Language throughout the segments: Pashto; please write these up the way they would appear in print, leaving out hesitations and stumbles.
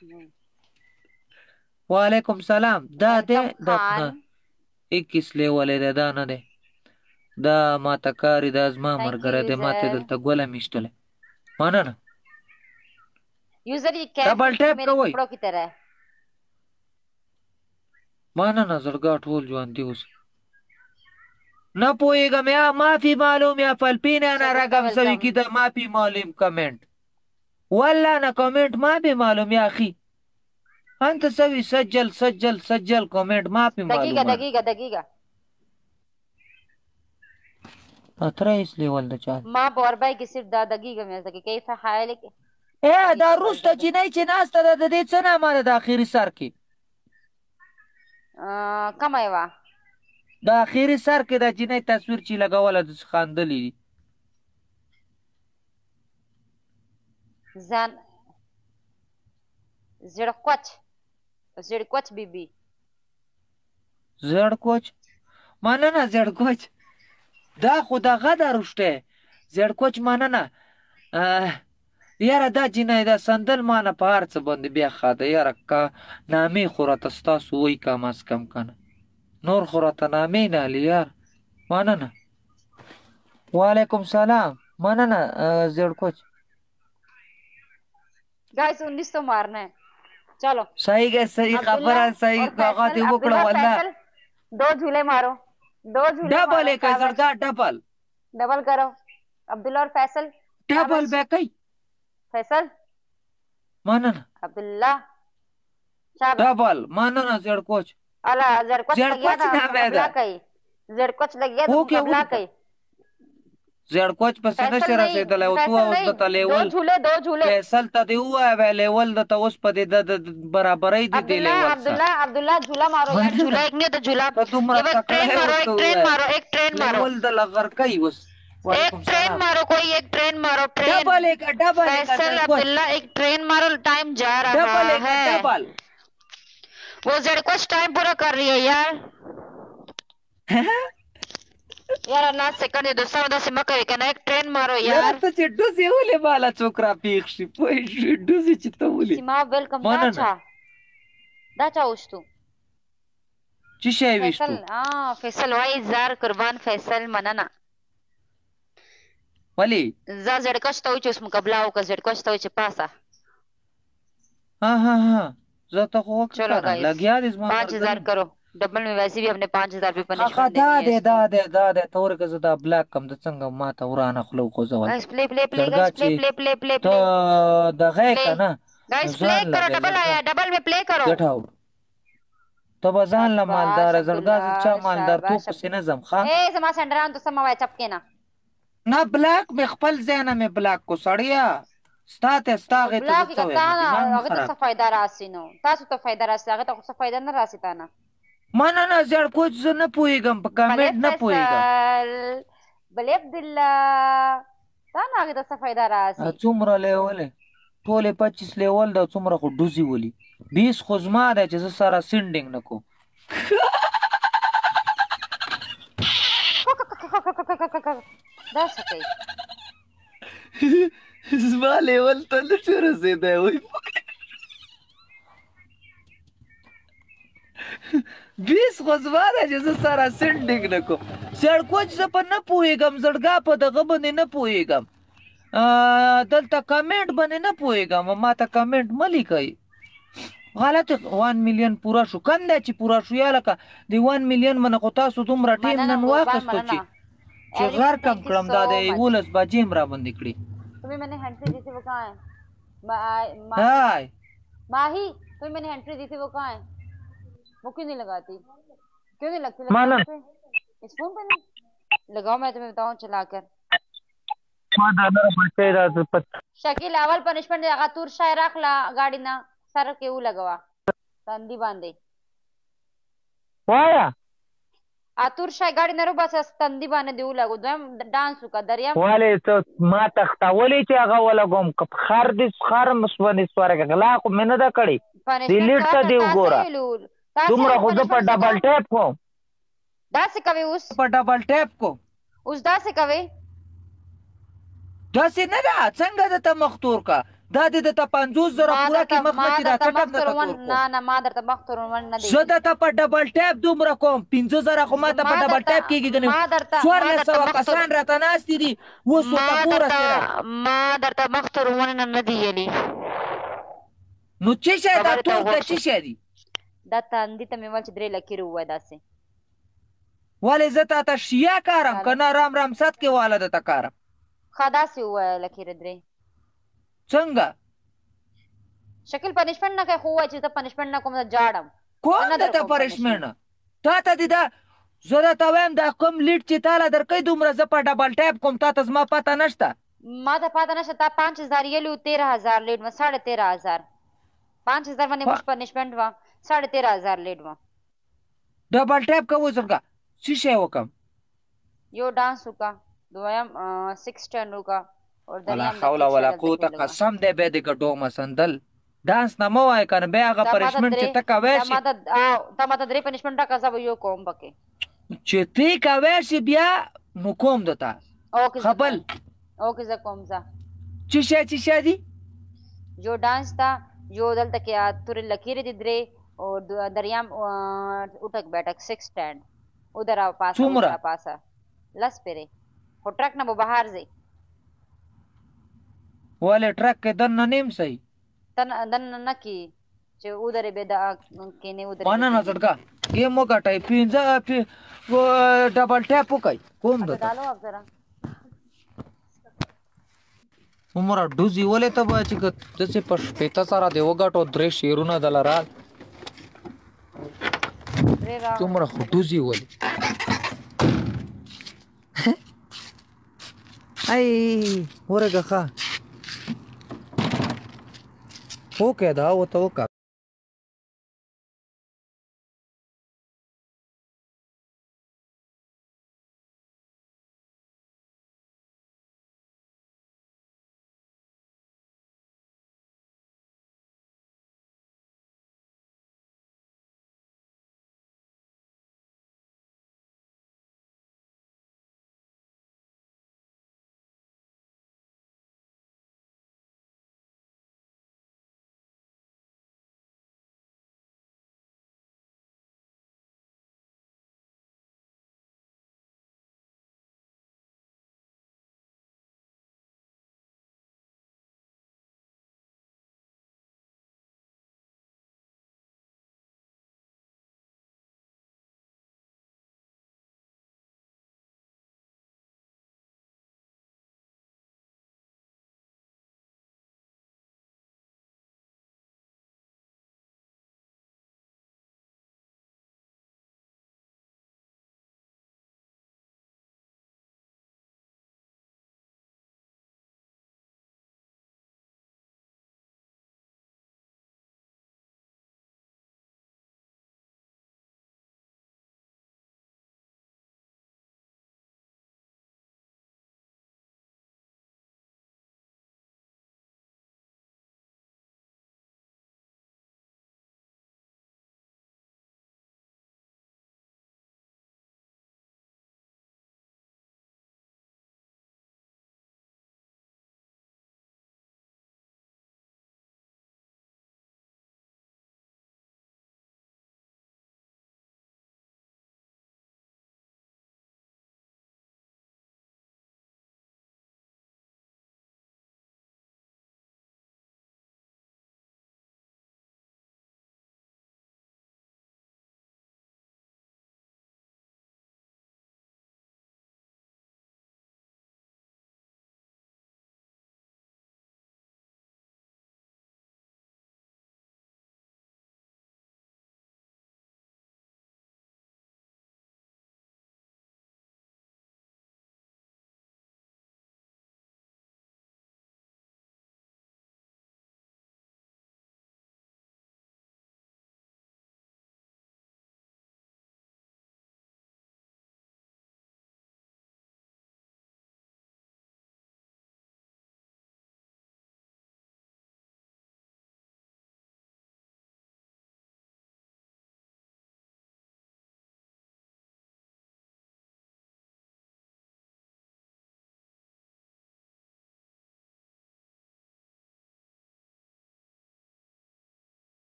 وعلیکم سلام. دا دی ویلکم خان. 21 لیول دی، دا نه دی. دا ماته کاري، دا زما Thank you, ملګری دی، ماته user. دلته ګوله میشتلی. مننه. User ये cap ډبل ټیپ मेरे کوئ. कपड़ों की तरह है. مننه زړګا ټول ژوندي اوس. نه پوهېږم یا مافي معلوم یا فلپین انا شګوفه رقم سوي welcome. كده ما في معلوم كومنت. والله انا كومنت ما في معلوم يا اخي. انت سوي سجل كومنت ما في معلوم. دقيقة اتريس لي ولد چال ما بورباي کې صرف دا دقيقة مې زکه کیف حالك. اے دا روسته جنۍ چې ناسته ده د دې څه نامه ده د اخیري سر کې؟ کومه یوه؟ د اخیري سر کې د جنۍ تصویر چې لګوله د خاندلې دي. ځان زړکوچ بیبي. زړکوچ؟ مننه زړکوچ. دا خو دغه ده رشته. زړکوچ مننه. یاره دا جنۍ دا سندل مانه په هر څه باندې بیا ښه ده یاره. که نامې خو راته ستاسو وایي کم از کم که نه نور خو راته نامې نه هلي یار. مننه. وعلیکم سلام. مننه زړکوچ. गाइस 19 तो मारना है. चलो صحیح है, صحیح खबर है, सही काका थे वकड़ा वाला. दो झूले मारो, दो झूले डबल एक सड़का डबल करो. अब्दुल्ला और फैसल डबल बैकई. फैसल मानना अब्दुल्ला डबल मानना जड़कोच. अला जड़कोच लग गया था डबला कई. जड़कोच लग गया तो डबला कई. زړکوچ په څه نشي رسېدلی او تو اوس دته لیول فیصل ته دې ووایه لیول دته اوس په دې د برابرۍ دي دې لیول عبدالله झूला मारो यार. झूला एक नहीं तो झूला एक ट्रेन मारो لیول د لغر کوي اوس. एक ट्रेन मारो, कोई एक ट्रेन मारो. डबल एक फैसल अब्दुल्ला एक ट्रेन मारो. टाइम जा रहा है. वो जड़कोच टाइम पूरा कर रही है यार. यार अल्लाह सेकंड दे दोस्ता वदा से मकर کنه एक ट्रेन मारो यार. ته چې ډوزي ولې بالا څوکرا پیښ شي پوه شي ډوزي چې ته ولې سیما ویلکم. دا چا وشتو چې شي وشتو. فیصل وای زار قربان فیصل مننه. ولی ز زړکش ته چې اوس مقابله وکړه. زړکش ته چې پاسه ها زه ته خو चलो لګیا دې زما 5000 करो. डबल में वैसे भी हमने 5000 पे punishment دا دې تور که زه دا بلاک کم د څنګه ماته ورانه خلو خو زول. Guys play ته دغه کنه guys play करो. डबल आया, डबल में प्ले करो. Get out. ته بزان له مالدار زړګا چا مالدار تو پسې نه زم ښه. ए زما سندران ته سم وای چپکې نه بلاک مې خپل ځای نه مې بلاک کو سړیا ستاته ستاغه ته څه وای. هغه ته فائدہ راسي نو تاسو ته فائدہ راسي هغه ته څه فائدہ نه راسي تا نه. مننه زړکوچ زه نه پوهېږم په کامنټ نه پوهېږم. بلې عبدالله تا نه هغې ته څه فایده راسي. څومره لیولې ټولې 25 لیول ده څومره خو ډوزي ولي 20 خو زما ده چې زه سره سینډینګ نه کوم. دا څه کوي زما لیول ته نه شو رسېدی وایي 20 خو زما ده چې زه سره سینډینګ نه کوم. زړکوچ زه په نه پوهېږم زړګا په دغه باندې نه پوهېږم دلته کمنټ باندې نه پوهېږم ما ته کمنټ مه لیکئ. غلط 1 میلیون پوره شو کم دی چې پوره شو یا لکه د 1 میلیون باندې خو تاسو دومره ټیم نن واخیستو چې غر کم کړم دا د 11 بجې م را باندې کړي. तुम्हें मैंने एंट्री दी थी वो कहाँ है? माही तुम्हें मैंने एंट्री दी थी वो कहाँ है? वो क्यों नहीं लगाती? क्यों नहीं लगती? इस फोन पे नहीं लगाओ. मैं तुम्हें बताऊं चलाकर. शकील अवल पनिशमेंट लगा तूर शाय राखला गाडी ना सर के ऊ लगवा तंदी बांधे वाया आतुर शाय गाडी नरो बस तंदी बांधे देऊ लागो दम डान्स का दरिया वाले तो मा तख्ता वले چې هغه ولا کوم خر دې خر مسونی سواره غلا کو منه دا کړی ډیلیټ ته دی وګوره دومره خو په ډبل ټیپ کو دا څه کوي اوس په ډبل ټیپ کو اوس دا څه کوي دا څه نه ده څنګه د ته مختور کا دا دې درته 50,000 ما پوره درته کې مخ ما مچې دا درته چټک مخ درته تر ون تور کوم نه نه ما درته مخ تر ون نه دی زه درته په ډبل ټیپ دومره کوم 15,000 خو ما ته په ډبل ټیپ کېږي ګنې ما درته 1400 کسان راته ناستې دي اوس ورته ګوره سره ما درته مخ تر ون نه دی یلی نو څه شی دا ټول د څه شی دي دا تاندې ته مې ول چې 3 لکې ووایه داسې ولې زه تا ته شیعه کارم که نه رام رام صد کې واله درته کارم ښه داسې ووایه لکې 3 څنګه شکل پنشمنټ نه کوي خو ووایه چې زه پنشمنټ نه کوم زه جاړم کوم درته پنشمنټ تا ته دې دا زه درته وایم دا کوم لیډ چې تاله درکوي دومره زه په ډبل ټیپ کوم تا ته زما پته نشته ما ته پته نشته تا 5000 یلی 13000 لیډ و 13500 5000 باندې مش پنشمنټ و 13500 لیډ و ډبل ټیپ کوو څنګه څه شی وکم یو ډانس وکا دویم 6 ټن وکا اور ولا حول ولا قوت قسم دې به دې ګډو مسندل ډانس نه مو وای کنه بیا هغه پنشمنټ چې تک کوي شي تا ماته 3 پنشمنټ کا زب یو کوم پکې چې تی کوي شي بیا نو کوم دتا خپل اوکې ز کوم ز چې شي دي جو ډانس تا جو دلته کې تور لکیر دي درې اور دریام اٹک بیٹک 6 سٹینڈ उधर आओ पासा लस पेरे हो ट्रक ना वो बाहर से वाले ट्रक के दन ननेम सही दन न की जो उधर बेदा केने उधर पाना ना सड़का ये मोगा टाइप पिंजा वो डबल टैप कोई कोम दो डालो आप जरा उमरा डुजी वाले तब चिक जैसे पशपेता सारा देवगाटो द्रे शेरुना दलरा तुमरा खुटुजी वाले ay ورقه ښه اوکې دا وته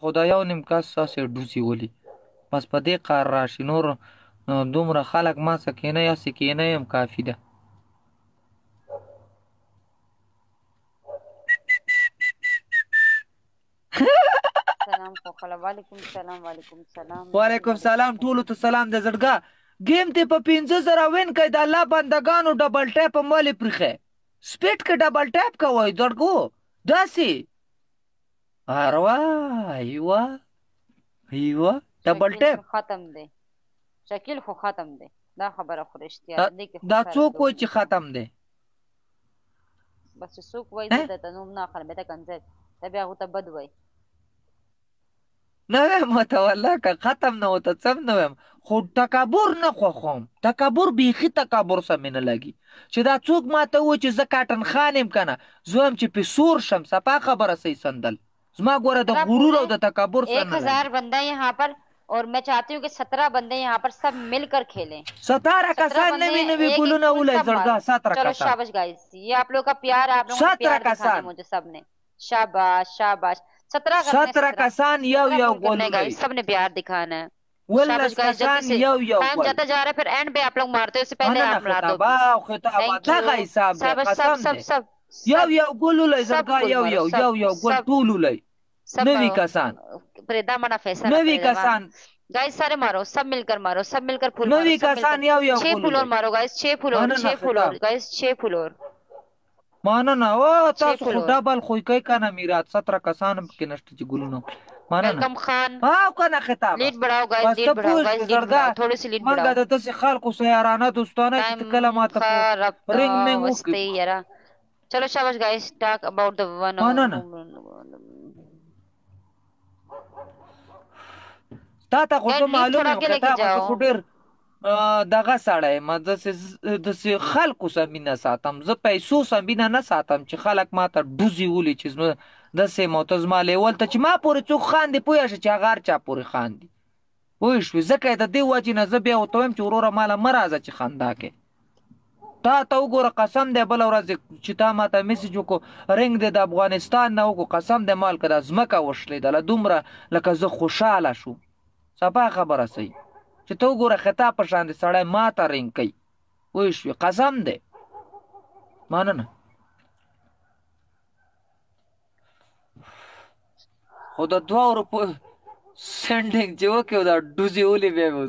خدا یو نیم کس تاسې ډوسي ولي بس په دې کار راشي نور دومره خلک ما څه کېنئ هسې کېنئ هم کافي ده سلام خوخلا وعلیکم سلام وعلیکم سلام وعلیکم سلام ټولو ته سلام د زړګه گیم ته په 15,000 وین کوي د الله بندگانو ډبل ټاپ هم ولې پرېښی سپیډ کې ډبل ټاپ کوئ زړګو داسې اروا ایوه ډبل ټاپ ختم دی شکیل خو ختم دی دا خبره خو رښتیا دا څوک وایي چې ختم دی بس چې څوک وایي زه ته نوم نه اخلم بیا ته کنځل ته بیا هغو ته بد وایي نه وایم ورته والله که ختم نه ورته څه هم نه وایم خو تکبر نه خوښوم تکبر بیخي تکبر سم مې نه لګي چې دا څوک ماته ووایي چې زه کاټن خان یم که نه زه وایم چې پې سور شم صفا خبره صحیح سندل زما ګوره د غرور او د تکبر سره 1000 बंदा यहाँ पर और मैं चाहती हूँ कि 17 बंदे यहाँ पर सब मिलकर खेलें 17 कसान नवी गुलूना उलय जड़गा 17 चलो शाबाश गाइस ये आप लोग का प्यार आप लोगों का प्यार दिखाया मुझे सबने शाबाश शाबाश 17 कसान यो गोल गाइस सबने प्यार दिखाना है शाबाश गाइस यो टाइम जाता जा रहा है फिर एंड पे आप लोग मारते हो उससे पहले आप मार दो सब यो गोल उलय जड़गा यो गोल टूल उलय नवी कसान प्रेदा मना फैसला नवी कसान गाइस सारे मारो सब मिलकर फुल नवी कसान यो 6 फुल और मारो गाइस 6 फुल और गाइस 6 फुल और मानना ओ تاسو خو ډبل خو کوي کنه میرات 17 کسان کې نشته چې ګلونو ماننا वेलकम खान ها کنه خطاب लीड बढ़ाओ गाइस लीड बढ़ाओ थोड़ी सी लीड बढ़ाओ منګه د تاسو خلکو سیارانه دوستانه چې کلمات رنگ منګ وسته یرا चलो शाबाश guys talk about the one تا ته خو معلومه خطاب خو ډیر دغه سړی ما داسې خلکو سره مینه ساتم زه پیسو سره مینه نه ساتم چې خلک ما ته ډوزي ولي چې داسې موته زما لیول ته چې ما پورې څوک خاندي پوه شه چې هغه هر چا پورې خاندي پوه شوې ځکه یې د دې وجې نه زه بیا ورته وایم چې وروره ماله مه راځه چې خندا کې تا ته وګوره قسم دی بله ورځ چې تا ما ته میسج وکړو رنګ دی د افغانستان نه وکړو قسم دی مال که دا ځمکه وشلېدله دومره لکه زه خوشحاله شو صفا خبره صحیح چې ته وګوره خطاب په شان دی سړی ما ته رنګ کوي پوه شوې قسم دی مننه خو د 2 روپو سینډینګ چې وکړو دا ډوزي ولې بیا مې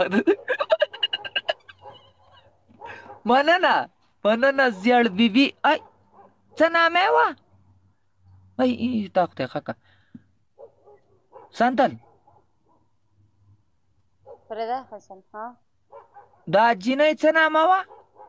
مننه زیړ بیبي ای څه نامه یې وه ای تا خدای ښه کړه سنتل فريدة حسن ها دا جینۍ څه نامه وه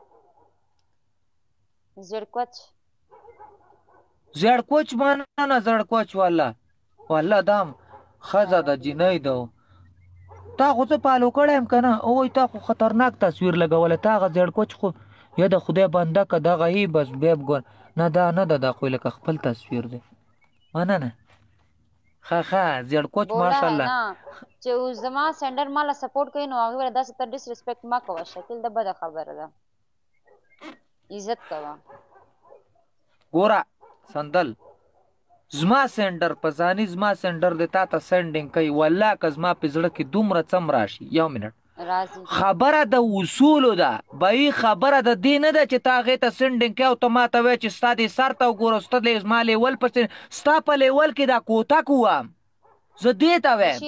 زړکوچ مننه زړکوچ والله دا ښځه د جینۍ ده تا خو څه پالو کړی یم که نه وایي تا خو خطرناک تصویر لګولی تا هغه زړکوچ خو یا د خدای بنده که دغه یي بس بیا ګور نه دا نه ده دا خو لکه خپل تصویر دی مننه ښه زړکوچ ماشاءالله چې زما سندر مالا سپورټ کوي نو هغه ور داسې ته ډیس ریسپیکټ ما کوه شکل د بده خبره ده عزت کوه ګوره سندل زما سندر په ځاني زما سندر د تا ته سندینګ کوي والله که زما په زړه کې دومره څم راشي یو منټ خبره د اصولو ده بهي خبره د دې نه ده چې تا هغې ته سندینګ کوي او ته ما ته وایې چې ستا دې سر ته وګوره ستا زما لیول پسې ستا په لیول کې دا کوتک وم زه دې ته وایم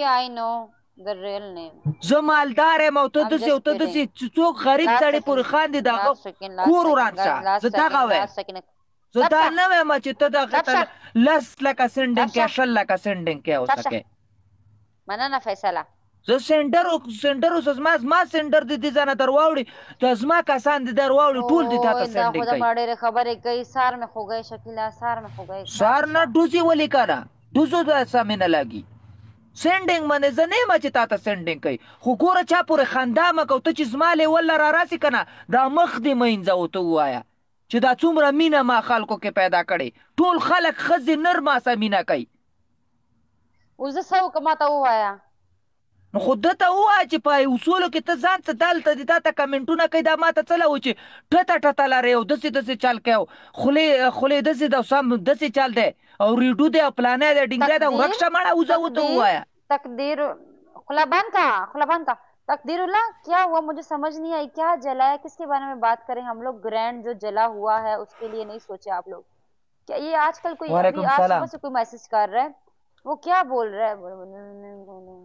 زه مالدار یم او ته داسې څوک غریب سړی پورې خاندي د هغه کور وران شه زه دغه وایم زه دا نه وایم چې ته دغه ته 10 لکه سینډینګ کې 20 لکه سینډینګ کې اوسکې مننه فیصله زه سینډر اوس زما سینډر د دې ځانه درواوړي د زما کسان د درواوړي ټول د تا ته سینډینګ کوي دا ډېرې خبرې کوي سار مې خو گئی شکیلا سار مې خو گئی سار نه ډوزي ولې کنه ډوزو د سمې نه لګي سینډینګ باندې زه نه یم چې تا ته سینډینګ کوي خو ګوره چا پورې خندا مه کوه ته چې زما لیول را راسي که نه دا مخ دې مینځه ورته ووایه چې دا څومره مینه ما خلکو کې پیدا کړې ټول خلک ښځې نر ما سره مینه کوي اوس زه څه وکړم ما ته ووایه نو خو ده ته ووایه چې په اصولو کې ته ځان څه دلته دي تا ته کمنټونه کوي دا ما ته څه لوي چې ټته لرې او داسې چل کوي خولې داسې ده سم داسې چل دی او ریډو دی او پلانې دی ډینګره ده ورکشه مړه وزه ورته ووایه. तकदीर खुला बंद का तकदीरुल्लाह क्या हुआ मुझे समझ नहीं आई, क्या जला है, किसके बारे में बात करें हम लोग? ग्रैंड जो जला हुआ है उसके लिए नहीं सोचे आप लोग क्या? ये आजकल कोई अभी आज सुबह से कोई मैसेज कर रहा है, वो क्या बोल रहा है?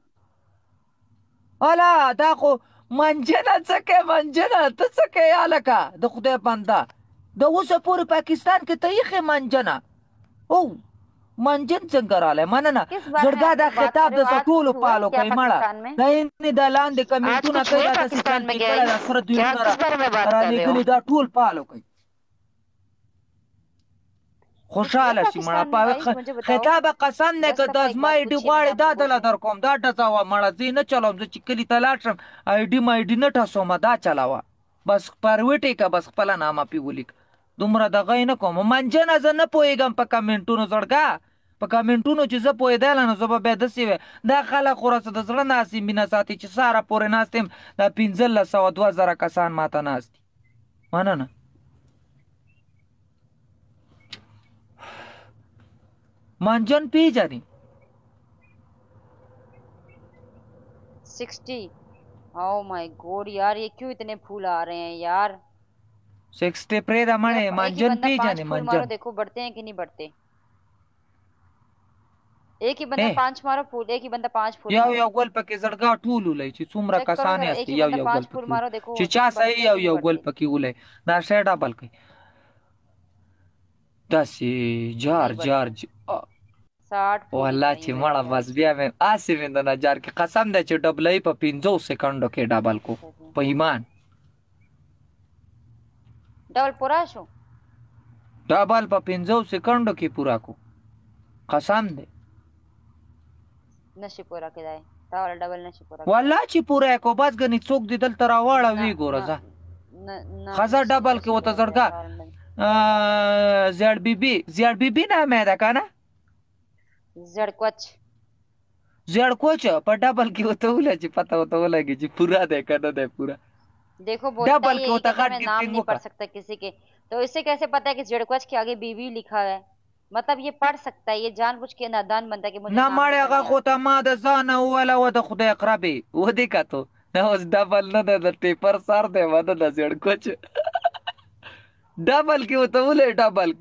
अला دا خو منجنه څه کې منجنه ته څه کې الکه د خدای بنده د اوسه پورې پاکستان کې ته یې منجنه او منجن څنګه رااله مننه زړګا دا خطاب د ټولو پالو کوي مړه دا یې د لاندې کمنټونه کوي دا ستاسو کې کړه سره دوی را لګلي دا ټول پالو کوي خوشاله شي مړه په خطاب قسم نه که د ازمای ډی غواړي دا دله در کوم دا ټڅاوه مړه زه نه چلوم زه چې کلي ته لاړ شم آی ډي مای ډي نه ټسومه دا چلاوه بس پرویټې که بس خپله نامه پې ولیک دومره دغه یې نه کوم منجنه زه نه پوهېږم په کمنټونو زړګه په کمنټونو چې زه پوهېدله نو زه به بیا داسې وی دا خلک خو راڅه د زړه ناستې مینه ساتي چې ساره پورې ناست یم دا 1500 کسان ماته ناست دي مننه मंजन पी जानी 60 ओह माय गॉड यार ये क्यों इतने फूल आ रहे हैं यार 60 प्रेदा मणे मंजन पी जानी मंजन देखो बढ़ते हैं कि नहीं बढ़ते एक ही बंदा 5 मारो फूल एक ही बंदा 5 फूल यो गोल पके जड़गा ठूल उलै छि सुमरा कसाने अस्ति यो गोल फूल मारो देखो छि चा सही यो गोल पके उलै ना शेडा बलके داسې جار 60 والله چې مړه بس بیا مې آسې مې د نجار کې قسم دی چې ډبلۍ په 15 سکندو کې ډبل کو په ایمان ډبل پورا شو ډبل په 15 سکندو کې پورا کو قسم دی نشي پورا کېدای دا ډبل نشي پورا والله چې پورا کو بس غني څوک دې دل تر واړه وی ګوره ځه خزر ډبل کې وته زړګه زیړ بیبي نامه ده کنه زړکوچ په ډبل کې وته ولا چې پته وته ولګي چې پورا ده کنه ده پورا देखो डबल के होता है नाम नहीं पढ़ सकता किसी के तो इससे कैसे पता है कि जड़कवच के आगे बीवी लिखा है मतलब ये पढ़ सकता है ये जानबूझ के नादान बनता है कि मुझे ना मारे هغه خو ته ما د ځانه ولا و د خدای اقربي و دې کاتو نو اوس ډبل نه د ټیپر سر دی ودا د جړکوچ ډبل کې وته ولې ډبل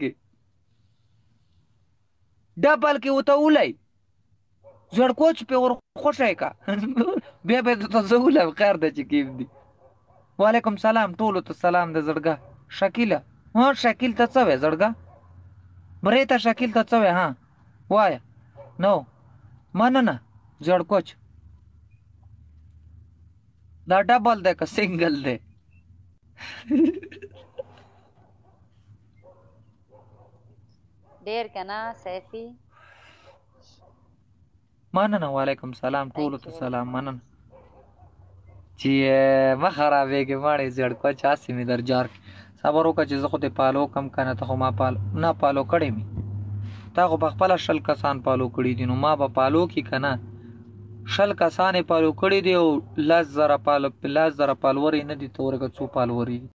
کې وته ولې جړکوچ په ور خوشای کا بیا به ته زوله خیر د چې کیم دي وعلیکم سلام ټولو ته سلام د زړګه شکیله ها شکیل ته څه وې زړګه برې ته شکیل ته څه وې ها وای نو مننه جړکوچ دا ډبل ده که سنگل ده ډیر کنا سیفی مننه وعلیکم سلام ټولو ته سلام مننه چې ما خرابېږي ماړې جړکوچ هسې مې در جار صبر وکړه چې زه خو دې پالو کم کنه ته خو ما نه پالو کړی مې تا خو په خپله 100 کسان پالو کړي دي نو ما به پالو کې که نه 100 کسان یې پالو کړي دي او 10,000 پالورې نه دي ته ورګه څو پالورې دي